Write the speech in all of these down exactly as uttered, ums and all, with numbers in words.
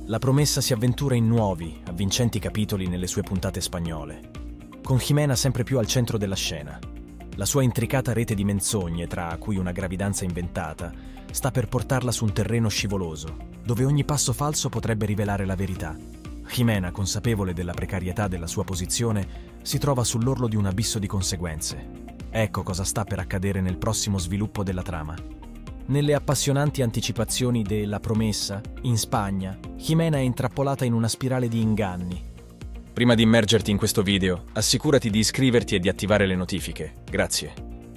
La promessa si avventura in nuovi, avvincenti capitoli nelle sue puntate spagnole, con Jimena sempre più al centro della scena. La sua intricata rete di menzogne, tra cui una gravidanza inventata, sta per portarla su un terreno scivoloso, dove ogni passo falso potrebbe rivelare la verità. Jimena, consapevole della precarietà della sua posizione, si trova sull'orlo di un abisso di conseguenze. Ecco cosa sta per accadere nel prossimo sviluppo della trama. Nelle appassionanti anticipazioni de La promessa, in Spagna, Jimena è intrappolata in una spirale di inganni. Prima di immergerti in questo video, assicurati di iscriverti e di attivare le notifiche. Grazie.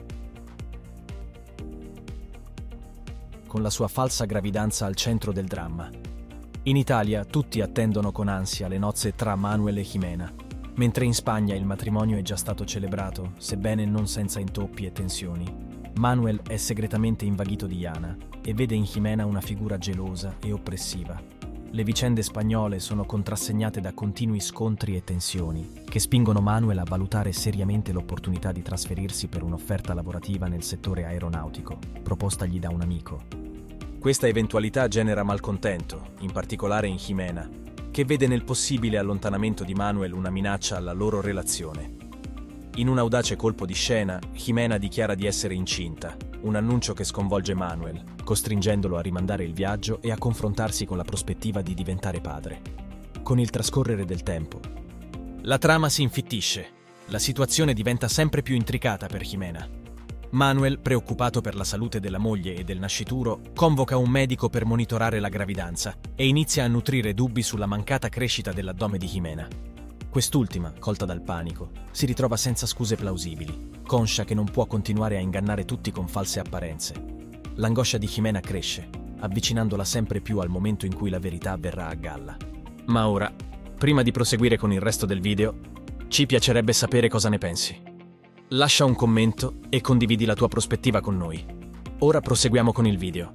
Con la sua falsa gravidanza al centro del dramma. In Italia tutti attendono con ansia le nozze tra Manuel e Jimena, mentre in Spagna il matrimonio è già stato celebrato, sebbene non senza intoppi e tensioni. Manuel è segretamente invaghito di Jana e vede in Jimena una figura gelosa e oppressiva. Le vicende spagnole sono contrassegnate da continui scontri e tensioni che spingono Manuel a valutare seriamente l'opportunità di trasferirsi per un'offerta lavorativa nel settore aeronautico, propostagli da un amico. Questa eventualità genera malcontento, in particolare in Jimena, che vede nel possibile allontanamento di Manuel una minaccia alla loro relazione. In un audace colpo di scena, Jimena dichiara di essere incinta, un annuncio che sconvolge Manuel, costringendolo a rimandare il viaggio e a confrontarsi con la prospettiva di diventare padre. Con il trascorrere del tempo, la trama si infittisce, la situazione diventa sempre più intricata per Jimena. Manuel, preoccupato per la salute della moglie e del nascituro, convoca un medico per monitorare la gravidanza e inizia a nutrire dubbi sulla mancata crescita dell'addome di Jimena. Quest'ultima, colta dal panico, si ritrova senza scuse plausibili, conscia che non può continuare a ingannare tutti con false apparenze. L'angoscia di Jimena cresce, avvicinandola sempre più al momento in cui la verità verrà a galla. Ma ora, prima di proseguire con il resto del video, ci piacerebbe sapere cosa ne pensi. Lascia un commento e condividi la tua prospettiva con noi. Ora proseguiamo con il video.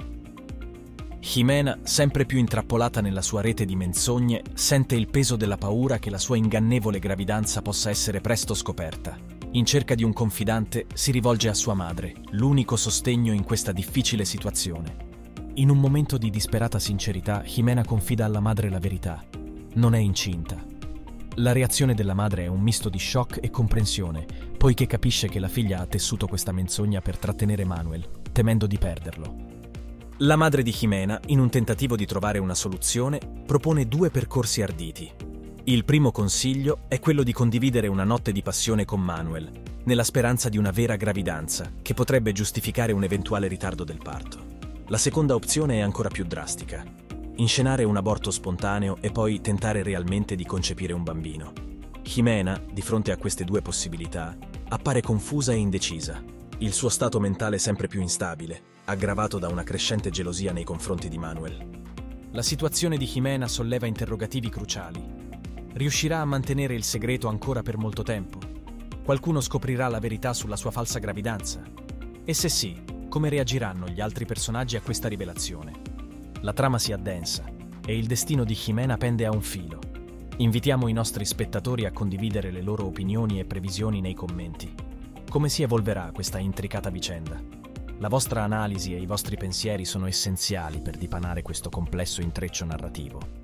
Jimena, sempre più intrappolata nella sua rete di menzogne, sente il peso della paura che la sua ingannevole gravidanza possa essere presto scoperta. In cerca di un confidante, si rivolge a sua madre, l'unico sostegno in questa difficile situazione. In un momento di disperata sincerità, Jimena confida alla madre la verità. Non è incinta. La reazione della madre è un misto di shock e comprensione, poiché capisce che la figlia ha tessuto questa menzogna per trattenere Manuel, temendo di perderlo. La madre di Jimena, in un tentativo di trovare una soluzione, propone due percorsi arditi. Il primo consiglio è quello di condividere una notte di passione con Manuel, nella speranza di una vera gravidanza, che potrebbe giustificare un eventuale ritardo del parto. La seconda opzione è ancora più drastica: inscenare un aborto spontaneo e poi tentare realmente di concepire un bambino. Jimena, di fronte a queste due possibilità, appare confusa e indecisa. Il suo stato mentale sempre più instabile, aggravato da una crescente gelosia nei confronti di Manuel. La situazione di Jimena solleva interrogativi cruciali. Riuscirà a mantenere il segreto ancora per molto tempo? Qualcuno scoprirà la verità sulla sua falsa gravidanza? E se sì, come reagiranno gli altri personaggi a questa rivelazione? La trama si addensa e il destino di Jimena pende a un filo. Invitiamo i nostri spettatori a condividere le loro opinioni e previsioni nei commenti. Come si evolverà questa intricata vicenda? La vostra analisi e i vostri pensieri sono essenziali per dipanare questo complesso intreccio narrativo.